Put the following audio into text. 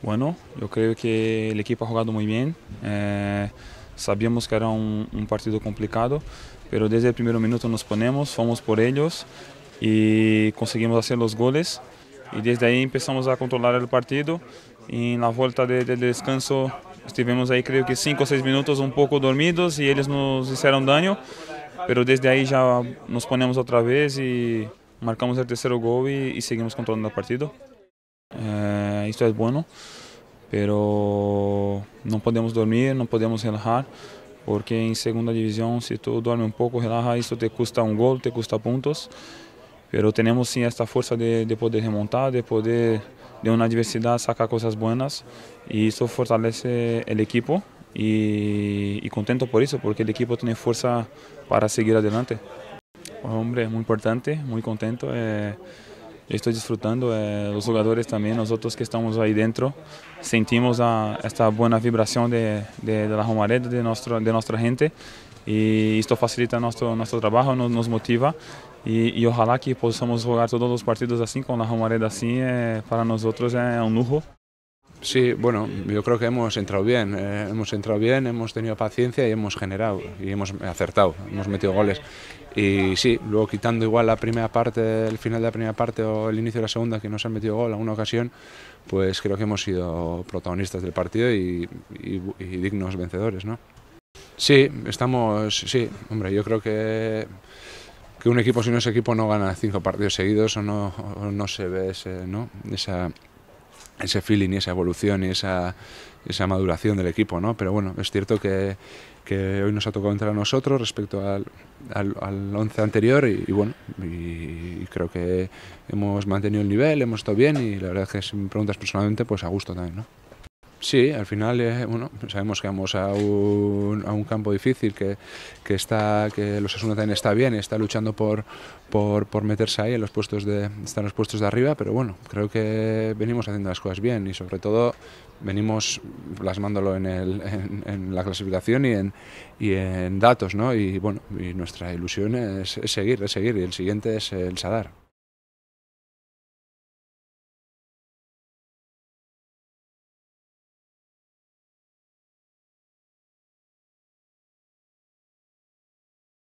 Bueno, yo creo que el equipo ha jugado muy bien. Sabíamos que era un partido complicado, pero desde el primer minuto nos ponemos, fomos por ellos y conseguimos hacer los goles. Y desde ahí empezamos a controlar el partido. Y en la vuelta del descanso estuvimos ahí creo que 5 o 6 minutos un poco dormidos y ellos nos hicieron daño, pero desde ahí ya nos ponemos otra vez y marcamos el tercer gol y seguimos controlando el partido. Esto es bueno, pero no podemos dormir, no podemos relajar, porque en segunda división si tú duermes un poco, relaja, esto te cuesta un gol, te cuesta puntos, pero tenemos sí esta fuerza de poder remontar, de poder de una adversidad sacar cosas buenas y eso fortalece el equipo y contento por eso, porque el equipo tiene fuerza para seguir adelante. Hombre, muy importante, muy contento. Estoy disfrutando, los jugadores también, nosotros que estamos ahí dentro, sentimos esta buena vibración de la Romareda, de nuestra gente, y esto facilita nuestro trabajo, nos motiva y ojalá que possamos jugar todos los partidos así, con la Romareda así, para nosotros es un lujo. Sí, bueno, yo creo que hemos entrado bien, hemos tenido paciencia y hemos generado y hemos acertado, hemos metido goles. Y sí, luego quitando igual la primera parte, el final de la primera parte o el inicio de la segunda que nos han metido gol en alguna ocasión, pues creo que hemos sido protagonistas del partido y dignos vencedores, ¿no? Sí, sí, hombre, yo creo que un equipo, si no es equipo, no gana 5 partidos seguidos o no se ve ese feeling y esa evolución y esa maduración del equipo, ¿no? Pero bueno, es cierto que hoy nos ha tocado entrar a nosotros respecto al 11 anterior y bueno, y creo que hemos mantenido el nivel, hemos estado bien y la verdad es que si me preguntas personalmente, pues a gusto también, ¿no? Sí, al final bueno, sabemos que vamos a un campo difícil, que los Osasuna también está bien, está luchando por meterse ahí en están los puestos de arriba, pero bueno, creo que venimos haciendo las cosas bien y sobre todo venimos plasmándolo en la clasificación y en datos, ¿no? Y bueno, y nuestra ilusión es seguir y el siguiente es el Sadar.